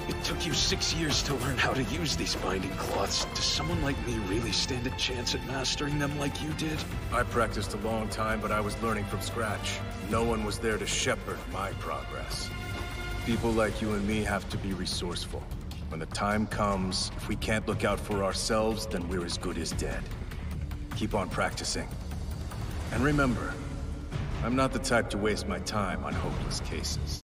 It took you 6 years to learn how to use these binding cloths. Does someone like me really stand a chance at mastering them like you did? I practiced a long time, but I was learning from scratch. No one was there to shepherd my progress. People like you and me have to be resourceful. When the time comes, if we can't look out for ourselves, then we're as good as dead. Keep on practicing. And remember, I'm not the type to waste my time on hopeless cases.